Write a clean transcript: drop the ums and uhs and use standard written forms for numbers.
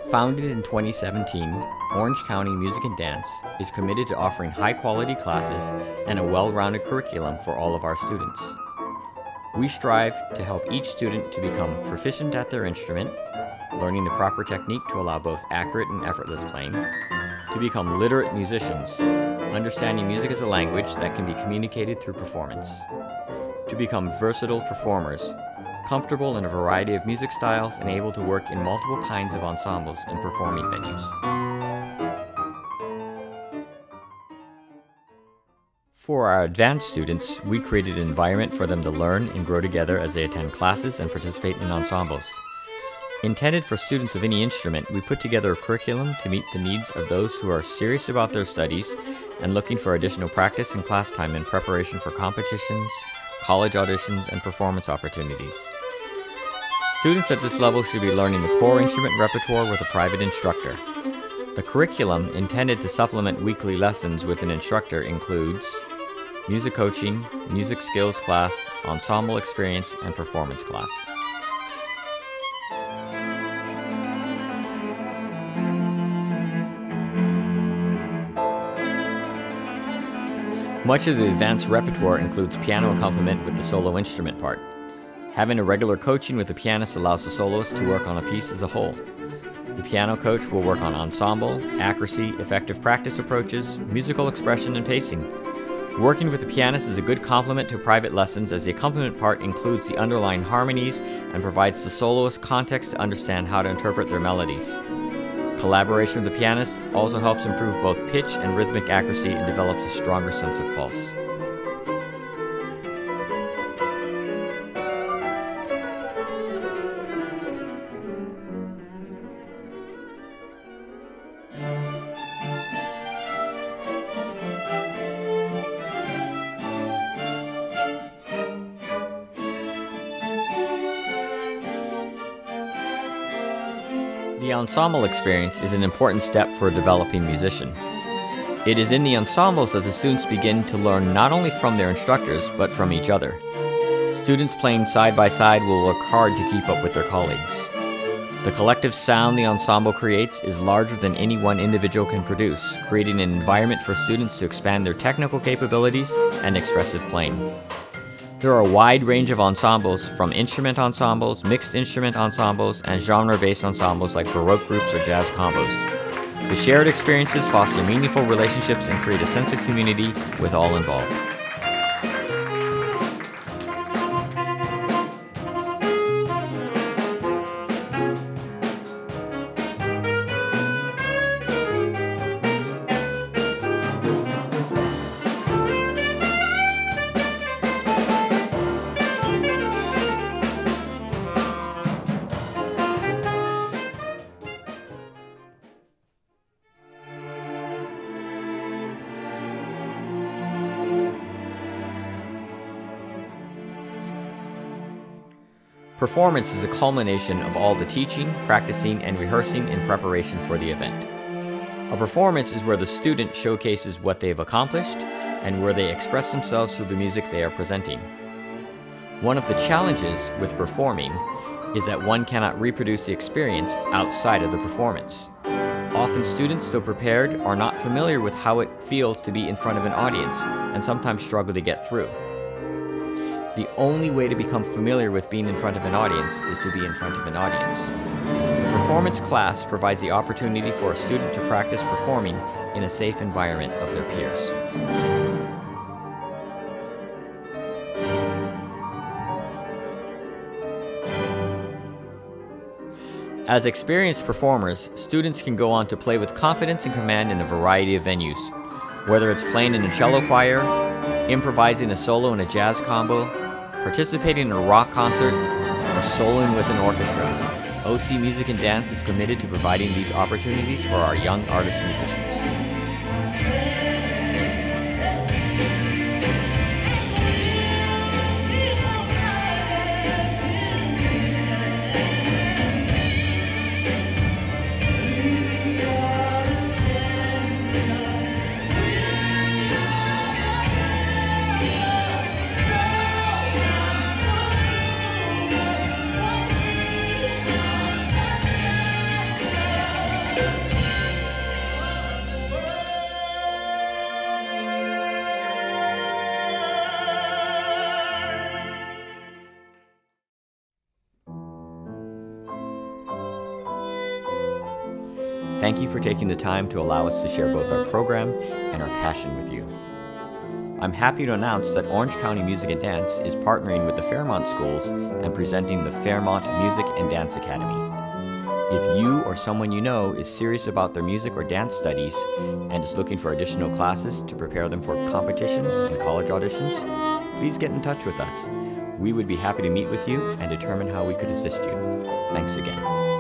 Founded in 2017, Orange County Music and Dance is committed to offering high-quality classes and a well-rounded curriculum for all of our students. We strive to help each student to become proficient at their instrument, learning the proper technique to allow both accurate and effortless playing, to become literate musicians, understanding music as a language that can be communicated through performance, to become versatile performers, comfortable in a variety of music styles and able to work in multiple kinds of ensembles and performing venues. For our advanced students, we created an environment for them to learn and grow together as they attend classes and participate in ensembles. Intended for students of any instrument, we put together a curriculum to meet the needs of those who are serious about their studies and looking for additional practice and class time in preparation for competitions, college auditions, and performance opportunities. Students at this level should be learning the core instrument repertoire with a private instructor. The curriculum intended to supplement weekly lessons with an instructor includes music coaching, music skills class, ensemble experience, and performance class. Much of the advanced repertoire includes piano accompaniment with the solo instrument part. Having a regular coaching with the pianist allows the soloist to work on a piece as a whole. The piano coach will work on ensemble, accuracy, effective practice approaches, musical expression, and pacing. Working with the pianist is a good complement to private lessons as the accompaniment part includes the underlying harmonies and provides the soloist context to understand how to interpret their melodies. Collaboration with the pianist also helps improve both pitch and rhythmic accuracy and develops a stronger sense of pulse. The ensemble experience is an important step for a developing musician. It is in the ensembles that the students begin to learn not only from their instructors, but from each other. Students playing side by side will work hard to keep up with their colleagues. The collective sound the ensemble creates is larger than any one individual can produce, creating an environment for students to expand their technical capabilities and expressive playing. There are a wide range of ensembles, from instrument ensembles, mixed instrument ensembles, and genre-based ensembles like Baroque groups or jazz combos. The shared experiences foster meaningful relationships and create a sense of community with all involved. Performance is a culmination of all the teaching, practicing, and rehearsing in preparation for the event. A performance is where the student showcases what they have accomplished and where they express themselves through the music they are presenting. One of the challenges with performing is that one cannot reproduce the experience outside of the performance. Often students, though prepared, are not familiar with how it feels to be in front of an audience and sometimes struggle to get through. The only way to become familiar with being in front of an audience is to be in front of an audience. The performance class provides the opportunity for a student to practice performing in a safe environment of their peers. As experienced performers, students can go on to play with confidence and command in a variety of venues. Whether it's playing in a cello choir, improvising a solo in a jazz combo, participating in a rock concert, or soloing with an orchestra, OC Music and Dance is committed to providing these opportunities for our young artist musicians. Thank you for taking the time to allow us to share both our program and our passion with you. I'm happy to announce that Orange County Music and Dance is partnering with the Fairmont schools and presenting the Fairmont Music and Dance Academy. If you or someone you know is serious about their music or dance studies and is looking for additional classes to prepare them for competitions and college auditions, please get in touch with us. We would be happy to meet with you and determine how we could assist you. Thanks again.